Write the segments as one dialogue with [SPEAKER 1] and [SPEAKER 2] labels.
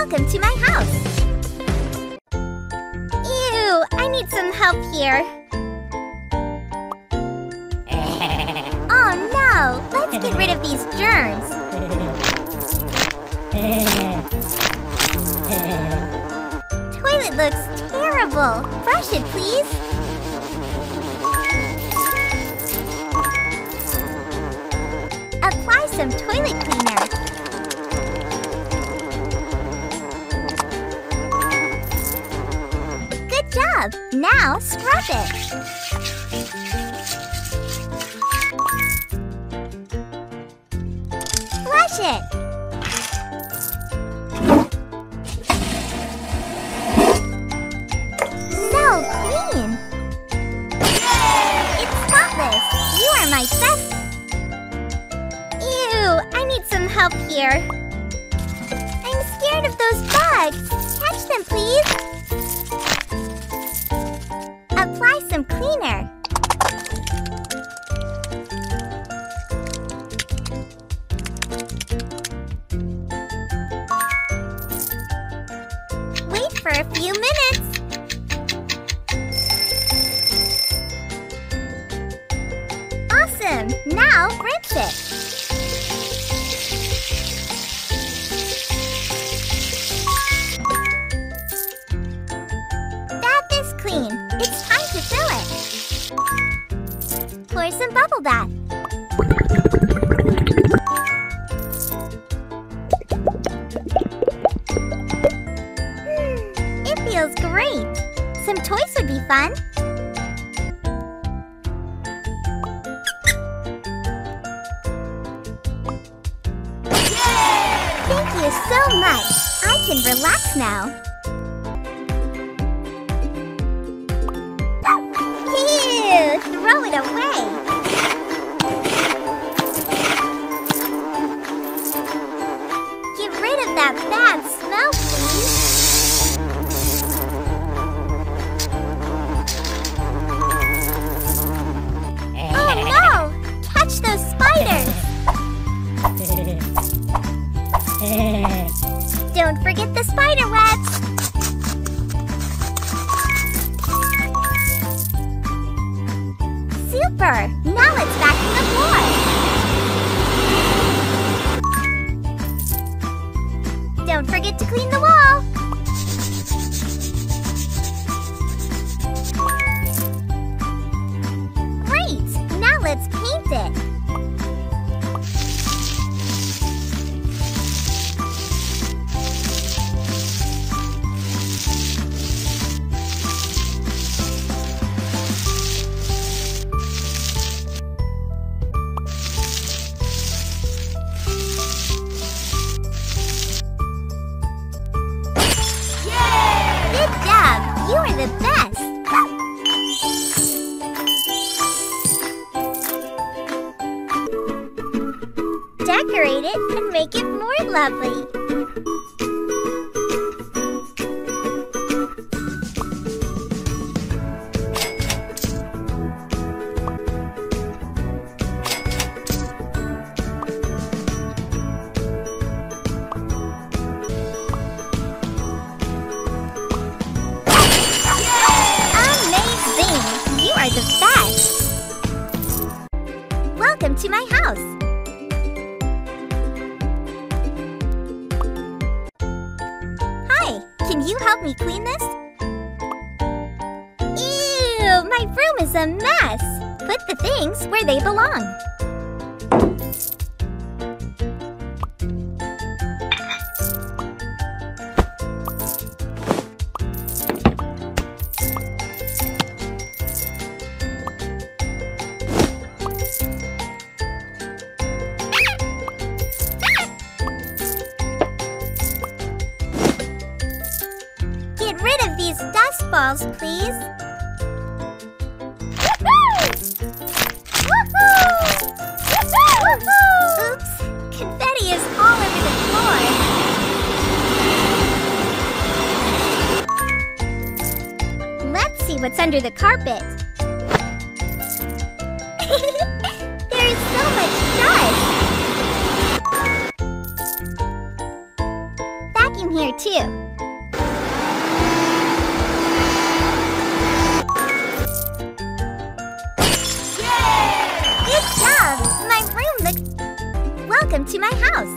[SPEAKER 1] Welcome to my house. Ew, I need some help here. Oh no, let's get rid of these germs. Toilet looks terrible. Brush it, please. Apply some toilet cleaner. Good job! Now scrub it. Flush it. So clean. It's spotless. You are my best. Ew, I need some help here. I'm scared of those bugs. Catch them, please. Apply some cleaner. Wait for a few minutes. Awesome! Now rinse it. Bath is clean. It's time to fill it. Pour some bubble bath. It feels great. Some toys would be fun. Thank you so much. I can relax now. Ew, throw it away. Get rid of that bad smell, please. Oh no! Catch those spiders! Don't forget the spider webs! Super! Now let's vacuum the floor! Don't forget to clean the wall! Great! Now let's paint it! You are the best! Decorate it and make it more lovely. The best! Welcome to my house! Hi! Can you help me clean this? Ew! My room is a mess! Put the things where they belong. Get rid of these dust balls, please. Oops! Confetti is all over the floor. Let's see what's under the carpet. There's so much dust. vacuum here too. Good job! My room looks... Welcome to my house.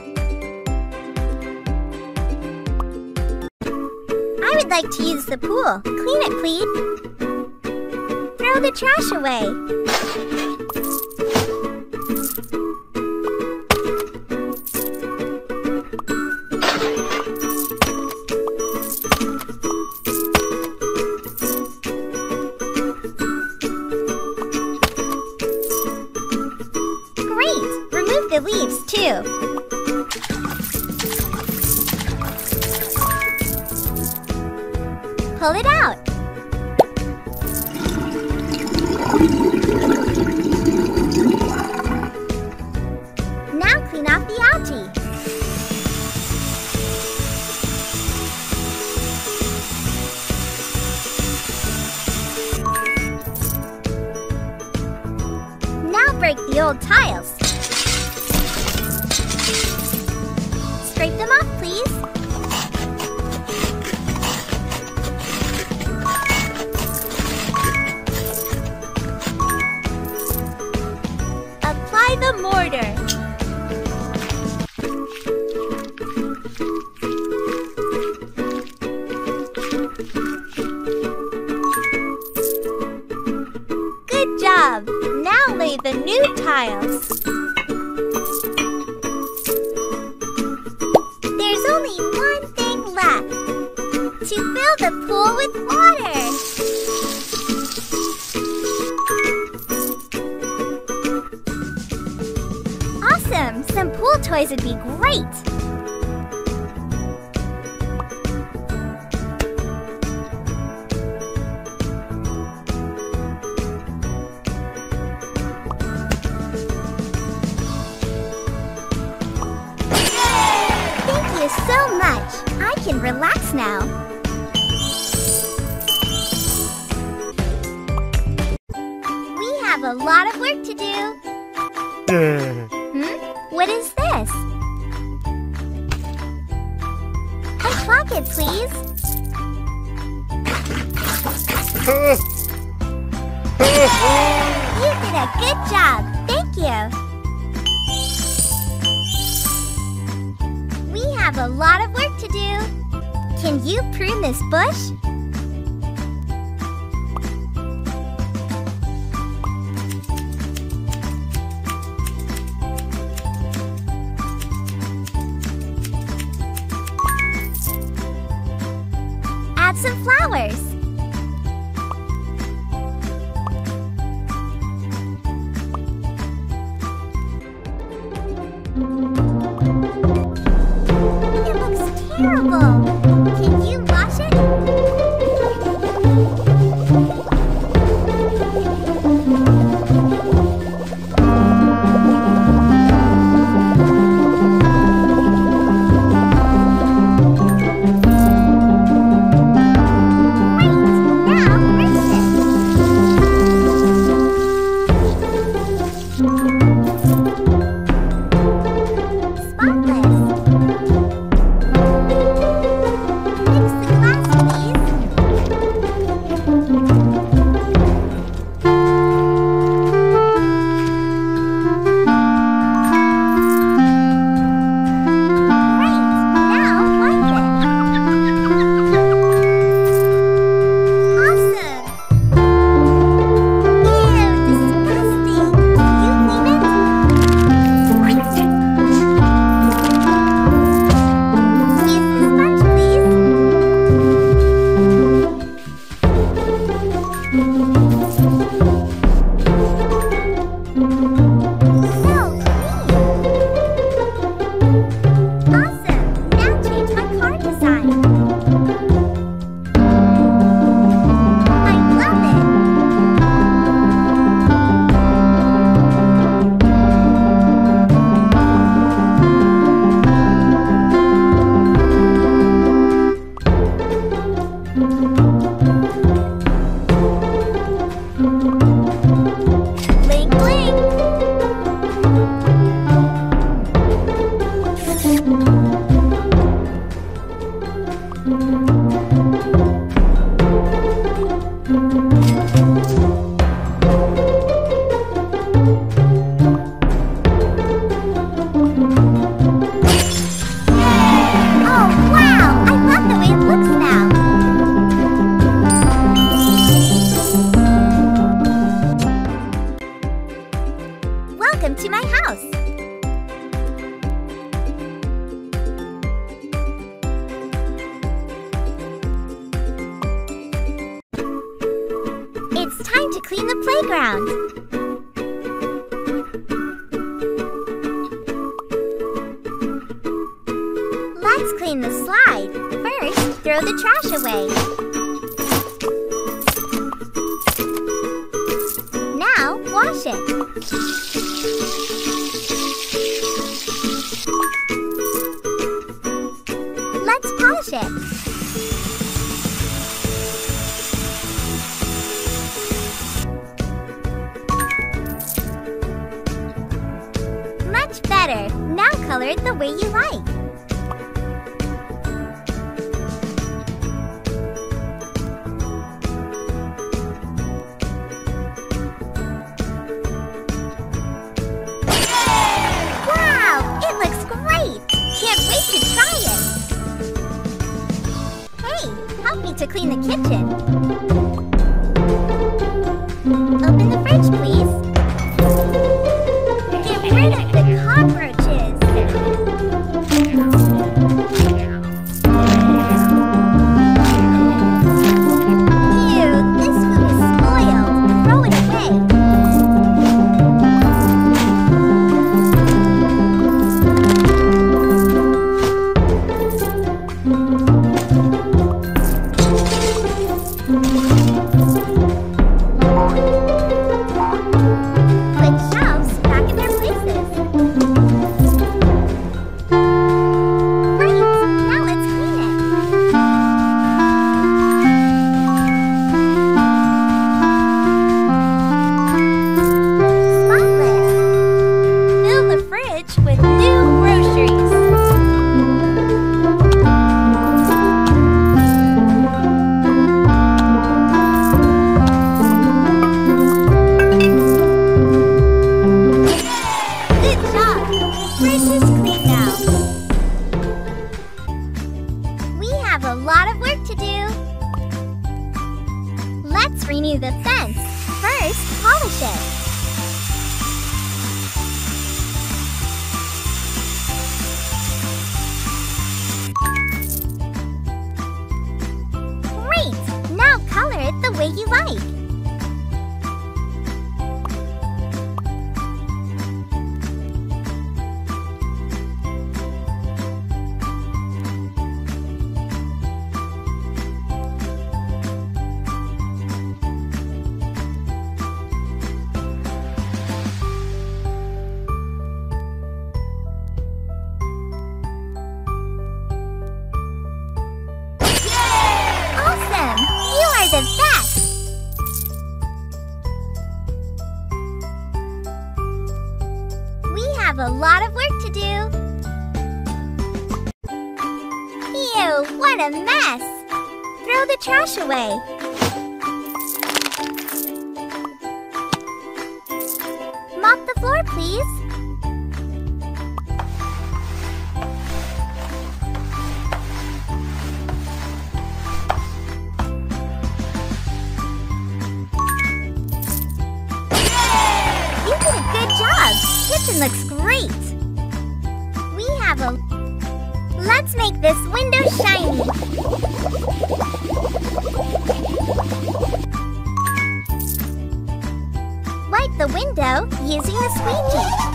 [SPEAKER 1] I would like to use the pool. Clean it, please. Throw the trash away. Great! Remove the leaves, too. Pull it out. Now clean off the algae. Now break the old tiles. Scrape them off, please. Apply the mortar. Good job! Now lay the new tiles. There's only one thing left. To fill the pool with water. Awesome! Some pool toys would be great! Thank you so much! I can relax now. We have a lot of work to do. What is this? Unplug it, please. You did a good job. Thank you. We have a lot of work to do. Can you prune this bush? Add some flowers. It looks terrible. Can you wash it? playground. Let's clean the slide. First, throw the trash away. Now, wash it. Let's polish it. Much better. Now color it the way you like. Wow! It looks great! Can't wait to try it! Hey, help me to clean the kitchen. Open the fridge, please. Get rid of the cockroaches. Ew, this food is spoiled. Throw it away. Put shelves back in their places. Great! Now let's clean it. Spotless. Fill the fridge with new groceries. Good job! The fridge is clean now. We have a lot of work to do. Let's renew the fence. First, polish it. Great! Now color it the way you like. Awesome! You are the best! We have a lot of work to do. Ew, what a mess! Throw the trash away. Mop the floor, please. You did a good job. Kitchen looks great. We have a... Let's make this window shiny. Wipe the window using the squeegee.